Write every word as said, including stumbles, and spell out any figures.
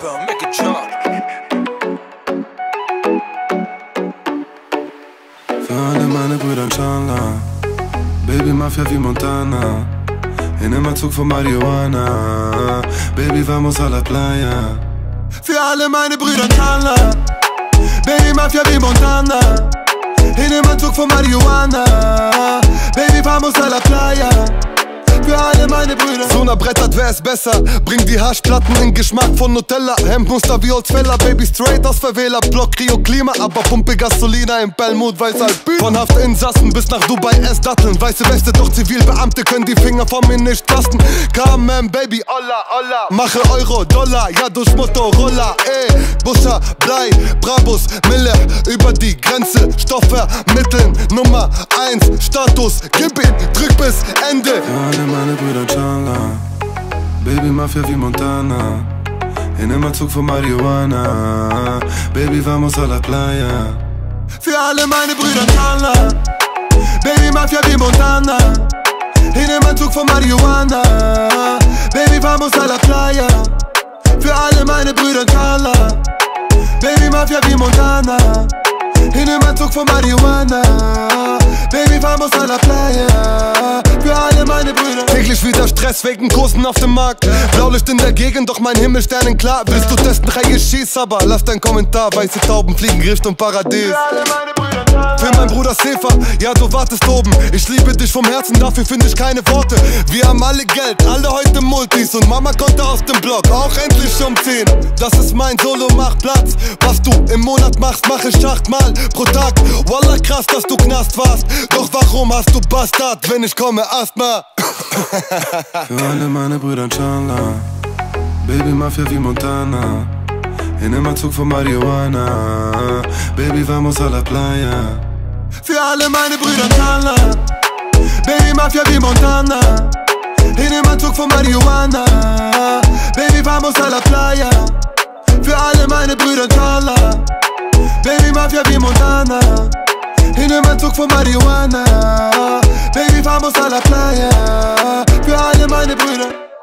Flavor, make it drop. Für alle meine Brüder inshallah, Baby Mafia wie Montana, in immer Zug von Marihuana, Baby vamos a la playa. Für alle meine Brüder inshallah, Baby Mafia wie Montana, in immer Zug von Marihuana, Baby vamos a la playa. Für alle meine Brüder. Sona brettert, wer ist besser? Bring die Haschplatten in Geschmack von Nutella. Hemdmuster wie Holzfäller, Baby straight aus Verwähler. Block Rio Klima, aber pumpe Gasolina im Belmut, weiß Alpin. Von Haftinsassen bis nach Dubai, ess Datteln. Weiße Weste, doch Zivilbeamte können die Finger von mir nicht tasten. Come on, Baby, olla, olla. Mache Euro, Dollar, ja durch Motorola, ey. Buscher, Blei, Brabus, Mille, über die Grenze, Stoffe, Mitteln, Nummer eins, Status, gib ihn, drück bis Ende. Meine Brüder inshallah, Baby Mafia wie Montana, in immer Zug von Marihuana, Baby vamos a la playa. Für alle meine Brüder inshallah, Baby Mafia wie Montana, in immer Zug von Marihuana, Baby vamos a la playa. Für alle meine Brüder inshallah, Baby Mafia wie Montana, in immer Zug von Marihuana, Baby vamos a la playa. Für alle meine Brüder. Täglich wieder Stress wegen Kursen auf dem Markt. Blaulicht in der Gegend, doch mein Himmel sternenklar. Willst du testen, Reihe schieß, aber lass dein Kommentar. Weiße Tauben fliegen Richtung Paradies. Für alle meine Brüder. Für mein Bruder Sefer, ja du wartest oben. Ich liebe dich vom Herzen, dafür finde ich keine Worte. Wir haben alle Geld, alle heute Multis. Und Mama konnte aus dem Block auch endlich umziehen. Das ist mein Solo, mach Platz. Was du im Monat machst, mach ich achtmal pro Tag. Wallah krass, dass du Knast warst. Doch warum hast du Bastard, wenn ich komme, Asthma? Für alle meine Brüder inshallah, Baby Mafia wie Montana, in immer Zug von Marihuana, Baby vamos a la playa. Für alle meine Brüder inshallah, Baby Mafia wie Montana, in immer Zug von Marihuana, Baby vamos a la playa. Für alle meine Brüder inshallah, Baby Mafia wie Montana, in einem Zug von Marihuana, Baby vamos a la playa. Für alle meine Brüder.